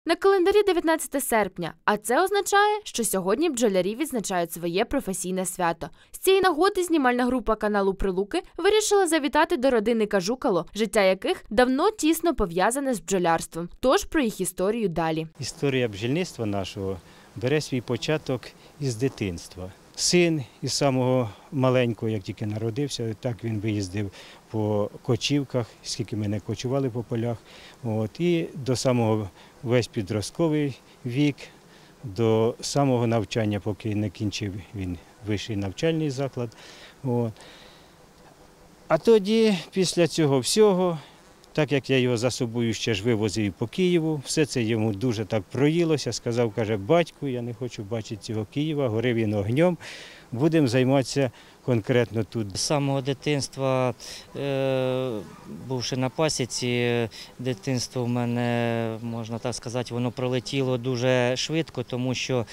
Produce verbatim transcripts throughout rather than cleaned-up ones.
На календарі дев'ятнадцяте серпня, а це означає, що сьогодні бджолярі відзначають своє професійне свято. З цієї нагоди знімальна група каналу «Прилуки» вирішила завітати до родини Кажукало, життя яких давно тісно пов'язане з бджолярством. Тож про їх історію далі. Історія бджільництва нашого бере свій початок із дитинства. Син із самого маленького, як тільки народився, так він виїздив по кочівках, скільки ми не кочували по полях. От, і до самого весь підростковий вік, до самого навчання, поки не кінчив він вищий навчальний заклад. От. А тоді, після цього всього, так як я його за собою ще ж вивозив по Києву, все це йому дуже так проїлося, сказав, каже, батьку, я не хочу бачити цього Києва, горив він огнем, будемо займатися конкретно тут. З самого дитинства, бувши на пасіці, дитинство в мене, можна так сказати, воно пролетіло дуже швидко, тому що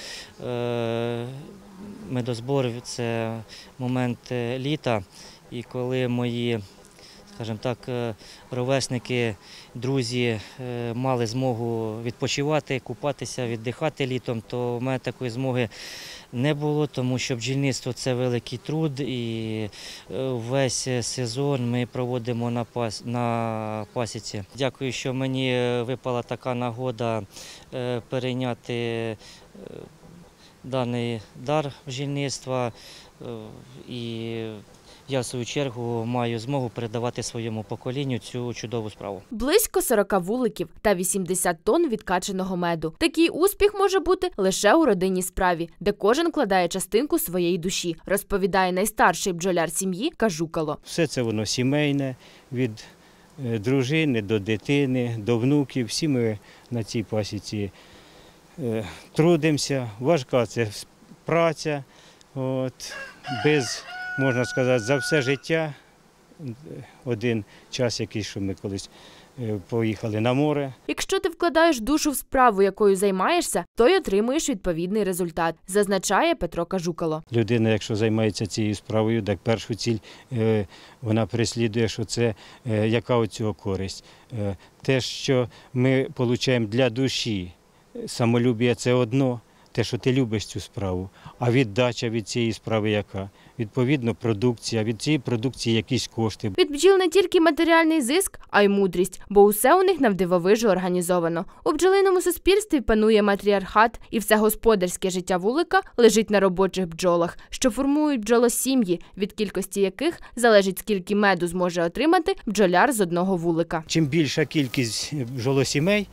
медозбор – це момент літа, і коли мої, скажімо так, ровесники, друзі мали змогу відпочивати, купатися, віддихати літом, то в мене такої змоги не було, тому що бджільництво – це великий труд, і весь сезон ми проводимо на, пас, на пасіці. Дякую, що мені випала така нагода перейняти даний дар бджільництва, і я, в свою чергу, маю змогу передавати своєму поколінню цю чудову справу. Близько сорока вуликів та вісімдесят тонн відкаченого меду. Такий успіх може бути лише у родинній справі, де кожен кладає частинку своєї душі, розповідає найстарший бджоляр сім'ї Кажукало. Все це воно сімейне, від дружини до дитини, до внуків. Всі ми на цій пасіці трудимося, важка це праця, от, без, можна сказати, за все життя. Один час якийсь, що ми колись поїхали на море. Якщо ти вкладаєш душу в справу, якою займаєшся, то й отримуєш відповідний результат, зазначає Петро Кажукало. Людина, якщо займається цією справою, так першу ціль вона переслідує, що це яка у цього користь. Те, що ми отримуємо для душі, самолюбія – це одно, те, що ти любиш цю справу, а віддача від цієї справи яка? Відповідно, продукція, від цієї продукції якісь кошти. Від бджіл не тільки матеріальний зиск, а й мудрість, бо усе у них навдивовижу організовано. У бджолиному суспільстві панує матріархат, і все господарське життя вулика лежить на робочих бджолах, що формують бджолосім'ї, від кількості яких залежить, скільки меду зможе отримати бджоляр з одного вулика. Чим більша кількість бджолосімей,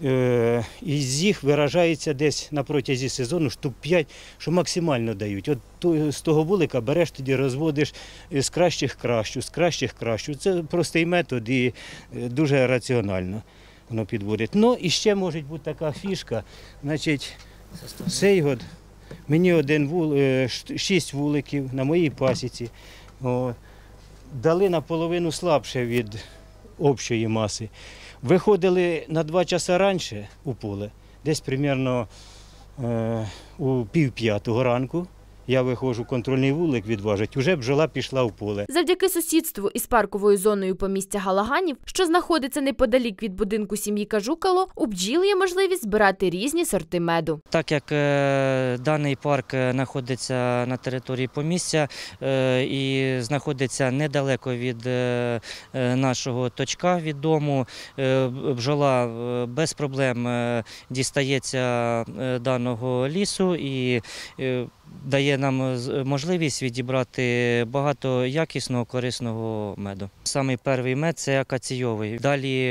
із їх виражається десь на протязі сезону штук п'ять, що максимально дають. От з того вулика береш, тоді розводиш з кращих кращу, з кращих кращу. Це простий метод і дуже раціонально воно підводить. Ну і ще може бути така фішка, значить, цей год мені один вул, шість вуликів на моїй пасіці о, дали наполовину слабше від общої маси. Виходили на два часа раніше у поле, десь приблизно е, у пів п'ятого ранку. Я виходжу, контрольний вулик відважить, уже бджола пішла в поле. Завдяки сусідству із парковою зоною помістя Галаганів, що знаходиться неподалік від будинку сім'ї Кажукало, у бджіл є можливість збирати різні сорти меду. Так як е, даний парк знаходиться на території помістя е, і знаходиться недалеко від е, нашого точка від дому, е, бджола без проблем е, дістається е, даного лісу і е, дає нам можливість відібрати багато якісного, корисного меду. Самий перший мед – це акаційовий. Далі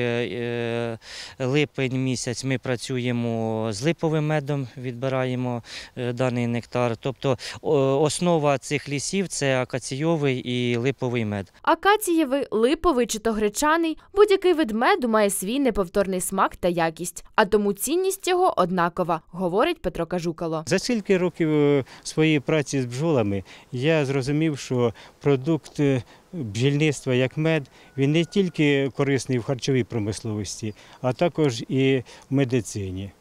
липень місяць ми працюємо з липовим медом, відбираємо даний нектар. Тобто основа цих лісів – це акаційовий і липовий мед. Акацієвий, липовий чи то гречаний – будь-який вид меду має свій неповторний смак та якість. А тому цінність його однакова, говорить Петро Кажукало. За стільки років своєї праці з бджолами я зрозумів, що продукт бджільництва, як мед, він не тільки корисний в харчовій промисловості, а також і в медицині.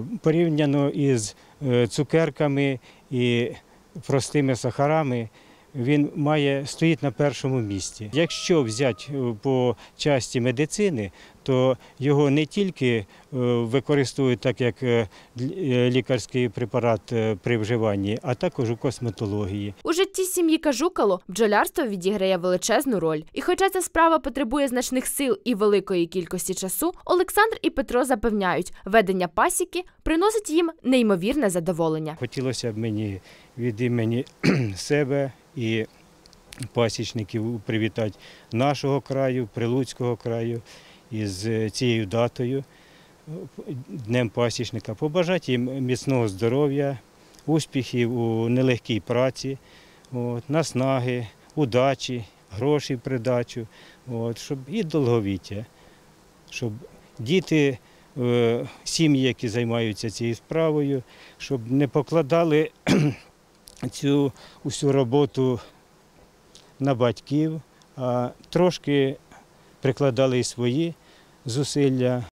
Порівняно із цукерками і простими сахарами, він має, стоїть на першому місці. Якщо взяти по часті медицини, то його не тільки використовують так, як лікарський препарат при вживанні, а також у косметології. У житті сім'ї Кажукало бджолярство відіграє величезну роль. І хоча ця справа потребує значних сил і великої кількості часу, Олександр і Петро запевняють, ведення пасіки приносить їм неймовірне задоволення. Хотілося б мені від імені себе і пасічників привітати нашого краю, Прилуцького краю із цією датою, Днем пасічника. Побажати їм міцного здоров'я, успіхів у нелегкій праці, от, наснаги, удачі, грошей в придачу, от, щоб і довговіття, щоб діти, е, сім'ї, які займаються цією справою, щоб не покладали цю усю роботу на батьків, а трошки прикладали і свої зусилля.